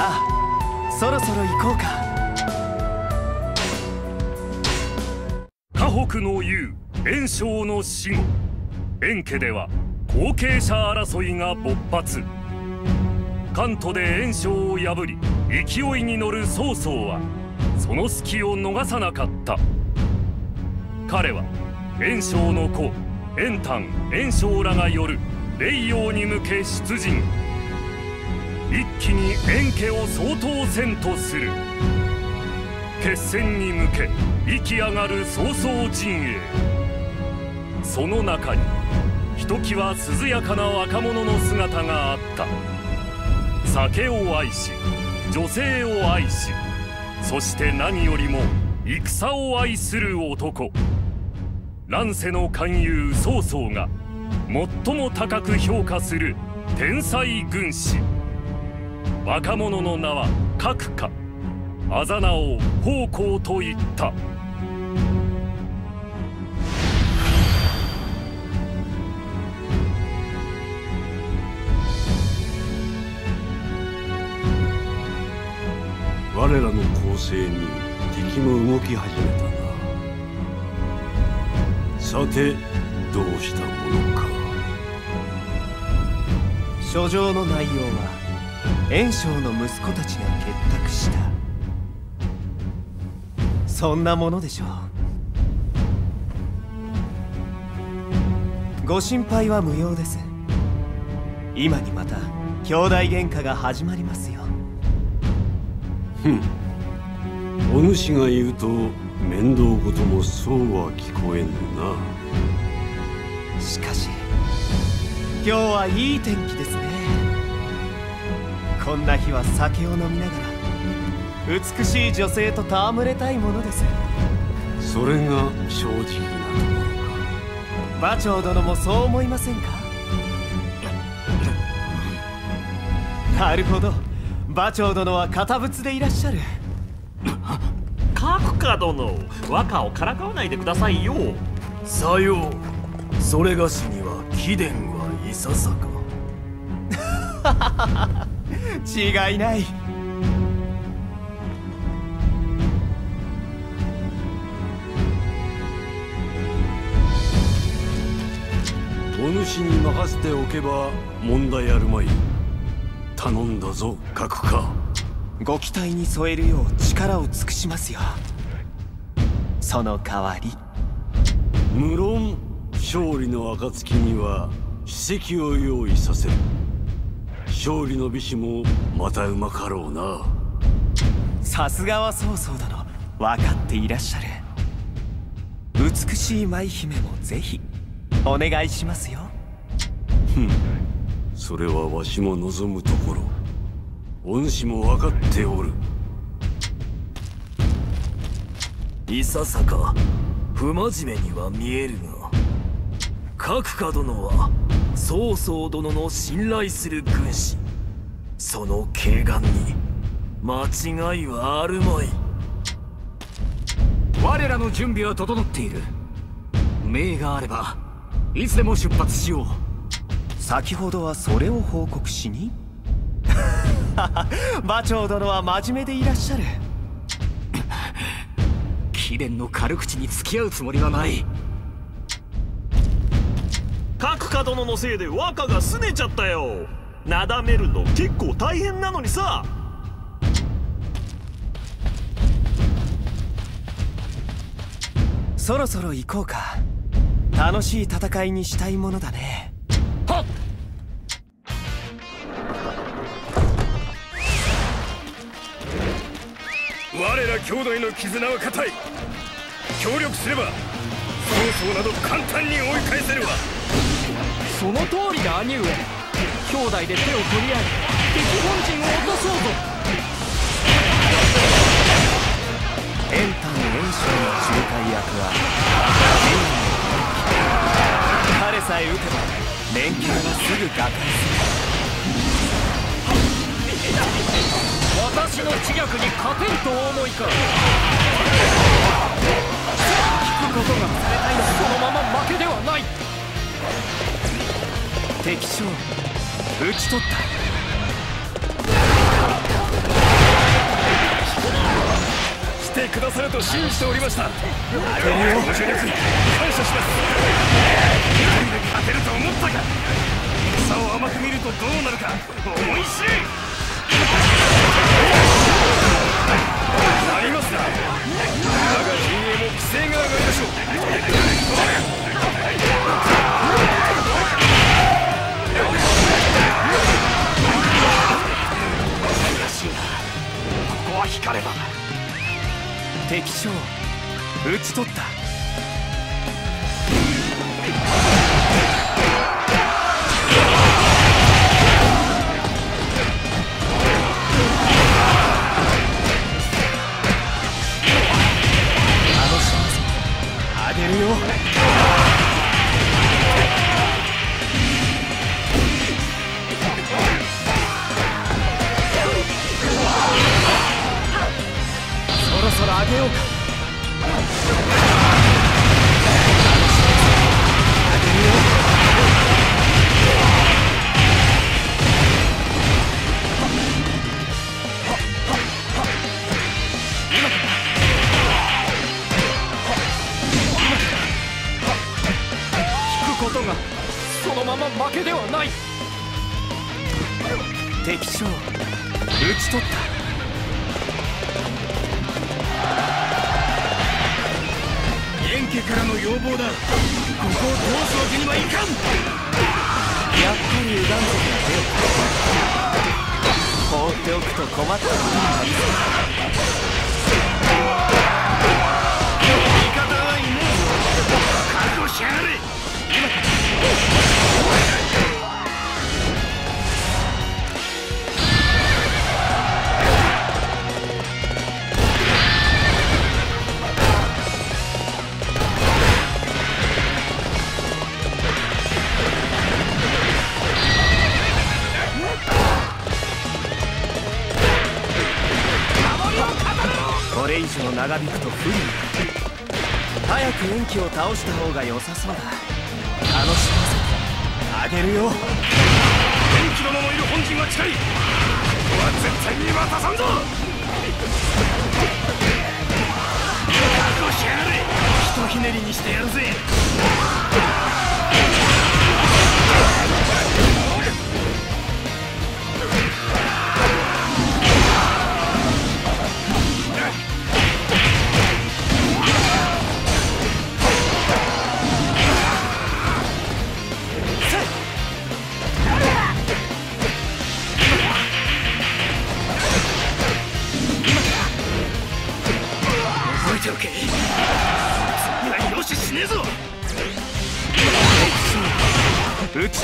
ああ、そろそろ行こうか。 河北の雄袁紹の死後、袁家では後継者争いが勃発。関東で袁紹を破り勢いに乗る曹操はその隙を逃さなかった。彼は袁紹の子袁譚袁紹らがよる霊陽に向け出陣。一気に袁家を掃討せんとする。決戦に向け生き上がる曹操陣営。その中にひときわ涼やかな若者の姿があった。酒を愛し女性を愛し、そして何よりも戦を愛する男。乱世の奸雄曹操が最も高く評価する天才軍師。若者の名は角か、あざ名を奉公と言った。 我らの攻勢に敵も動き始めたな。さてどうしたものか。 書状の内容は袁紹の息子たちが結託した。そんなものでしょう。ご心配は無用です。今にまた兄弟喧嘩が始まりますよ。 お主が言うと面倒事もそうは聞こえぬな。 しかし今日はいい天気ですね。こんな日は酒を飲みながら美しい女性と戯れたいものです。 それが正直なところか。 馬長殿もそう思いませんか？なるほど、馬長殿は堅物でいらっしゃる。 角か殿、和歌をからかわないでくださいよ。 さよう、それがしには貴殿はいささか。 違いない。 お主に任せておけば問題あるまい。頼んだぞ角か。 ご期待に添えるよう力を尽くしますよ。その代わり無論勝利の暁には史跡を用意させる。勝利の美酒もまたうまかろうな。 さすがは曹操殿、分かっていらっしゃる。美しい舞姫もぜひお願いしますよ。 それはわしも望むところ。お主も分かっておる。 いささか不真面目には見えるが、角か殿は曹操殿の信頼する軍師。その慧眼に間違いはあるまい。 我らの準備は整っている。命があればいつでも出発しよう。 先ほどはそれを報告しに馬長殿は真面目でいらっしゃる。 貴殿の軽口に付き合うつもりはない。 角か殿のせいで和歌が拗ねちゃったよ。なだめるの結構大変なのにさ。 そろそろ行こうか。楽しい戦いにしたいものだね。はっ。 我ら兄弟の絆は固い。協力すれば曹操など簡単に追い返せるわ。 その通りだ兄上。兄弟で手を取り合い敵本陣を落とそうぞ。 袁譚袁紹の仲介役は彼さえ撃てば連携はすぐ瓦解する。 私の知略に勝てんとお思いか。聞くことがされたいのそのまま負けではない。 敵将討ち取った。 ださると信じておりました。 あげるよ。 ご助力感謝します。一人で勝てると思ったが、差を甘く見るとどうなるか思い知れ。なりますな。我が陣営も規制が上がりましょう。 ここは光れば。敵将討ち取った。あげるよ。そろそろあげようか。あげるよ。 ことがそのまま負けではない。 敵将討ち取った。 円家からの要望だ。ここを通すわけにはいかん。 やっぱり右岸族が出よう。放っておくと困ったことになりそうだ。味方はいねえぞ。覚悟しやがれ。これ以上長引くと不利になる。早く延期を倒した方が良さそうだ。楽しませてあげるよ。延期のままいる本陣は近い。ここは絶対に渡さんぞ。覚悟しやがれ。ひとひねりにしてやるぜ。討ち取った。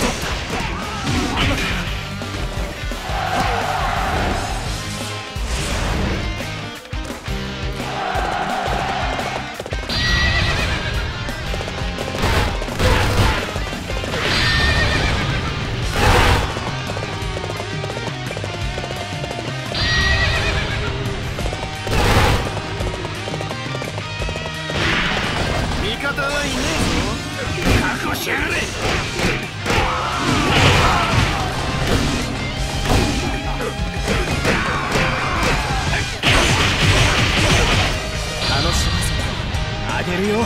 味方はいねえぞ。覚悟しやがれ。あげるよ。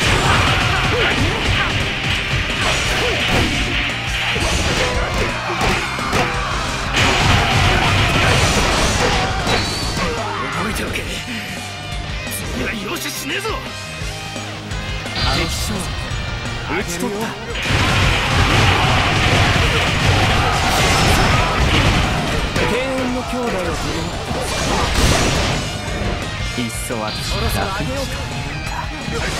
覚えておけ。次は容赦しねえぞ。敵将討ち取った。敬遠の兄弟を取り持っていっそ私そろそろあげようか。そんなもの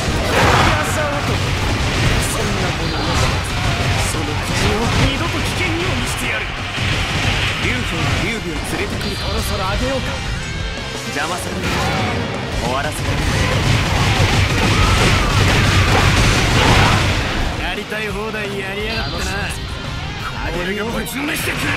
その口を二度と危険に見してやる。劉氷が劉備を連れてくる。そろそろあげようか。邪魔される終わらせる。やりたい放題やりやがったな。あげるよ。ぶちのめしてくれる。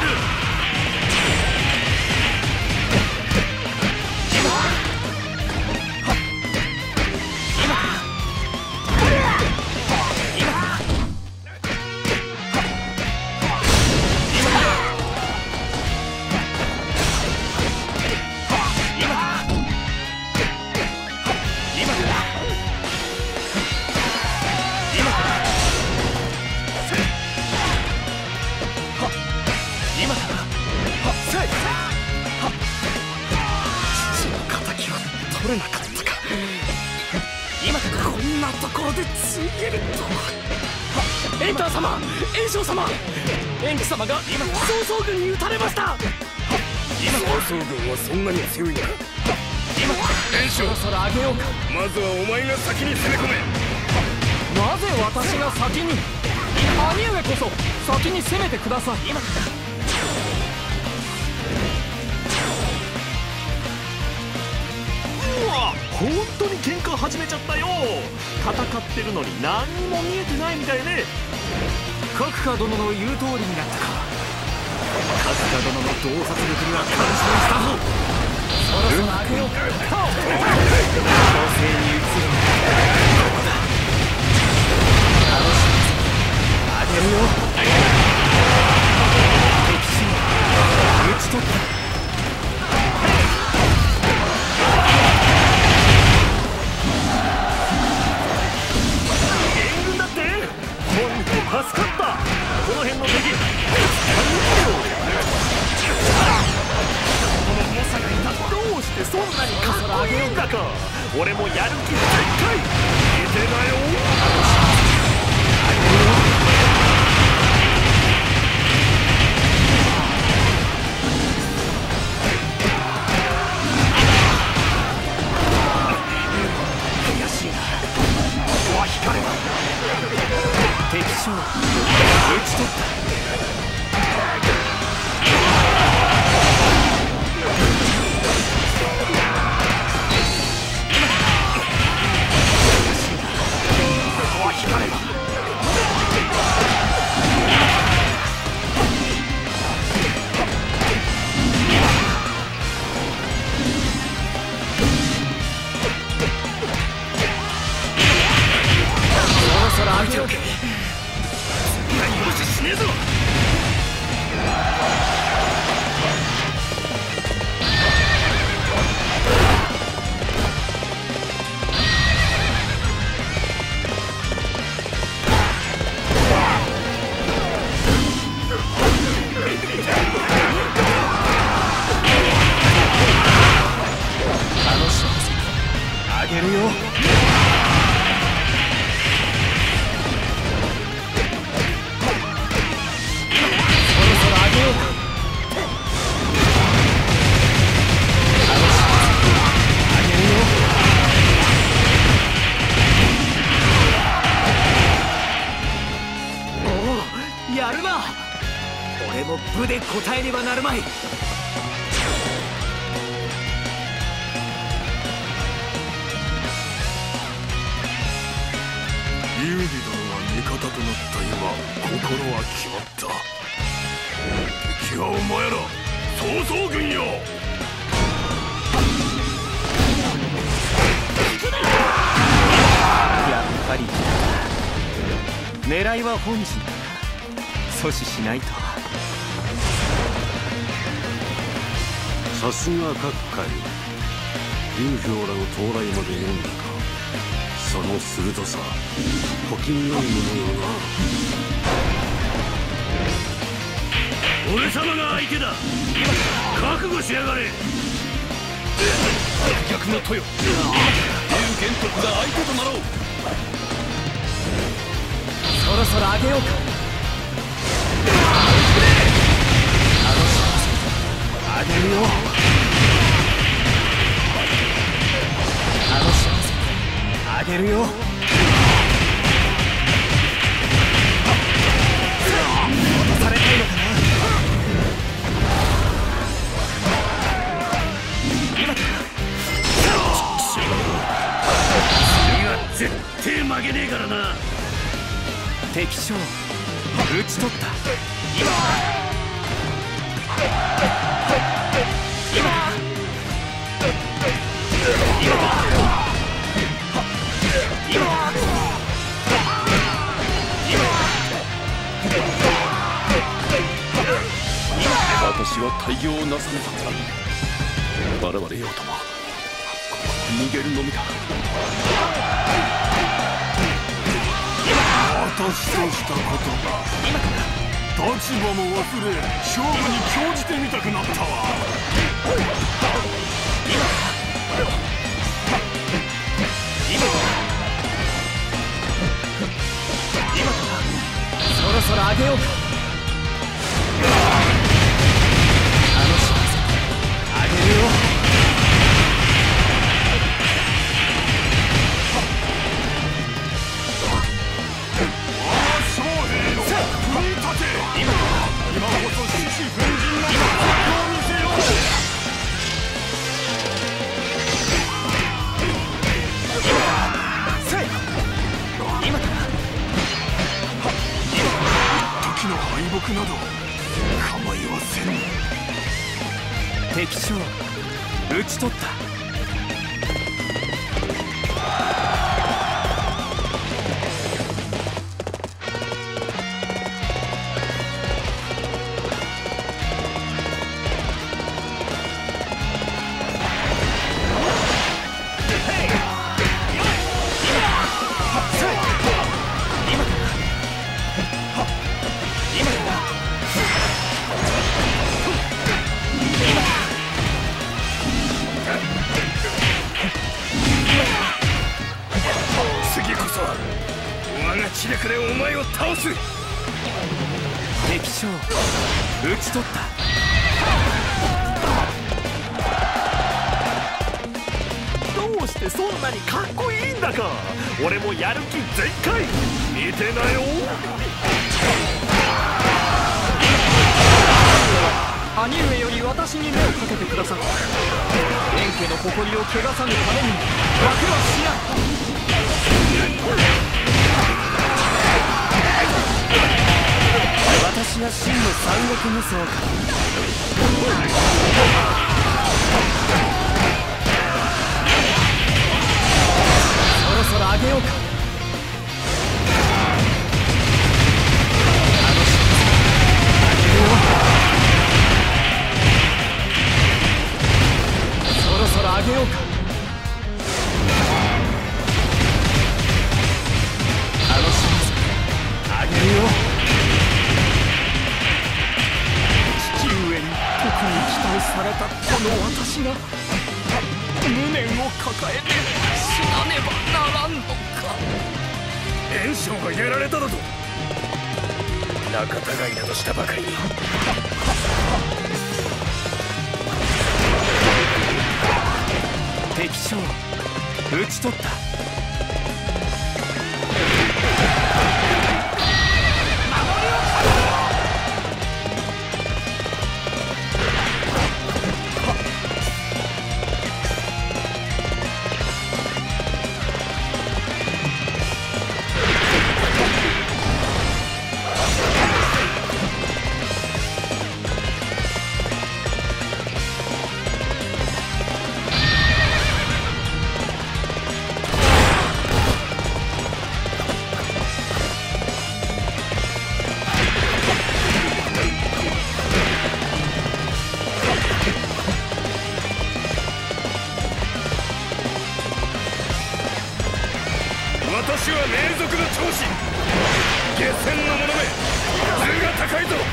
取れなかったか。今こんなところでついえるとは。エンター様、炎章様、エンキ様が曹操軍に撃たれました。 曹操軍はそんなに強いのか。炎章、そろそろ上げようか。まずはお前が先に攻め込め。 なぜ私が先に。兄上こそ先に攻めてください。 うわ、本当に喧嘩始めちゃったよ。戦ってるのに何にも見えてないみたいね。 角川殿の言う通りになったか。角川殿の洞察力には感心したぞ。そろそろ上げようか。攻勢に移るここだ。楽しみ上げるよ。敵陣討ち取った。 援軍だって。本当助かった。この辺の敵どうしてそんなにかっこいいんだか。俺もやる気全開。見てなよ。悔しいな。ここは引かれた。 敵将討ち取った。 部で答えねばなるまい。 劉備殿が味方となった今、心は決まった。敵はお前ら曹操軍よ。 やっぱり狙いは本陣だな。阻止しないと。 さすが各界、劉氷らの到来まで読んだか。その鋭さ、小気味よいものよな。俺様が相手だ。覚悟しやがれ。 逆の豊、劉玄徳が相手となろう。 そろそろ上げようか。 あげるよ。楽しませてあげるよ。落とされたいのかな。今だ。 次は絶対負けねえからな。 敵将討ち取った。 私は大業をなさねば。我々よとも逃げるのみだ。 私としたことが立場も忘れ、勝負に興じてみたくなったわ。 将討ち取った。 知略でお前を倒す。 敵将討ち取った。 どうしてそんなにかっこいいんだか。俺もやる気全開。見てなよ。 兄上より私に目をかけてくださった。円家の誇りを汚さぬために負けはしない。 私は真の三国無双か。そろそろあげようか。そろそろあげようか。楽しみさあげるよ。特に期待されたこの私が無念を抱えて死なねばならんのか。 袁紹がやられただと。仲違いなどしたばかりに。 敵将討ち取った。 私は霊族の長子。下船の者め、図が高いぞ。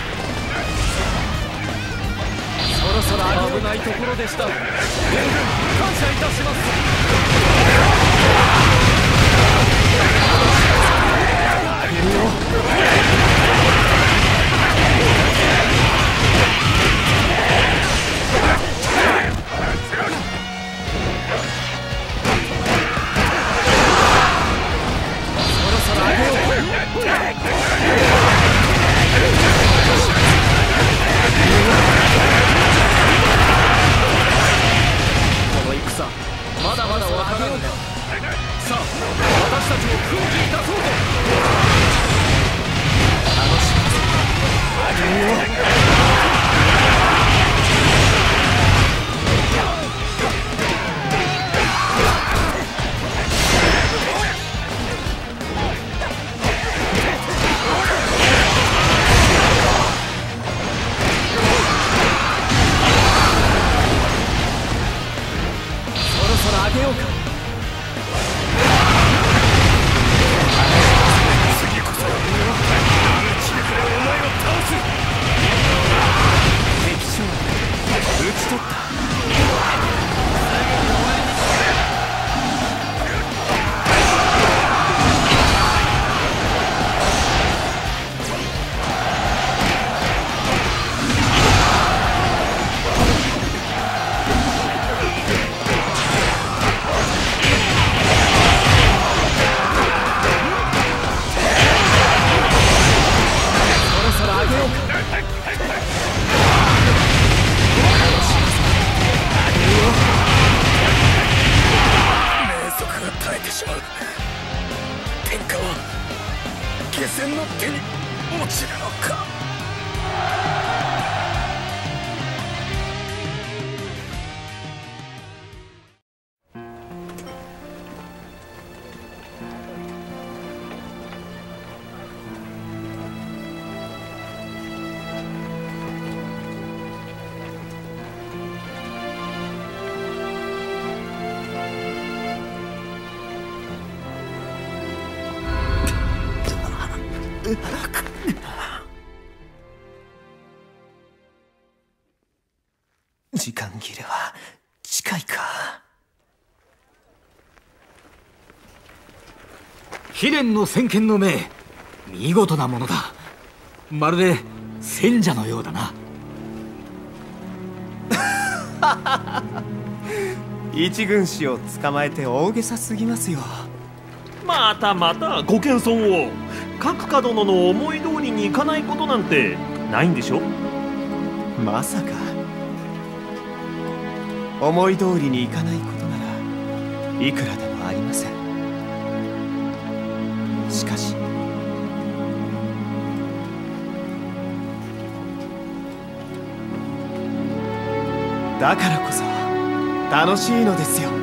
そろそろ危ないところでした。援軍感謝いたします。 あげるよ。 この戦まだまだわからんね。さあ私たちも奮起いたそうぞ。 楽しませてあげるよ。あげようか。 次こそ知略でお前を倒す。 敵将討ち取った。 時間切れは近いか。 貴殿の先見の明、見事なものだ。まるで賢者のようだな。 一軍師を捕まえて大げさすぎますよ。 またまたご謙遜を。閣下殿の思い通りにいかないことなんてないんでしょ。 まさか思い通りにいかないことならいくらでもありません。しかしだからこそ楽しいのですよ。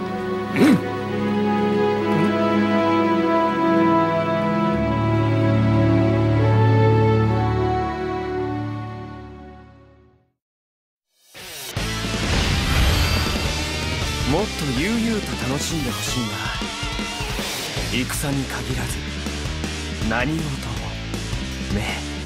もっと悠々と楽しんでほしいが、戦に限らず何事もねえ。